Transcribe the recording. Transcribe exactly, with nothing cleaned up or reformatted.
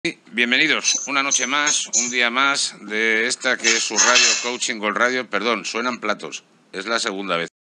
Bienvenidos una noche más, un día más de esta que es su radio, Coaching Gold Radio. Perdón, suenan platos, es la segunda vez.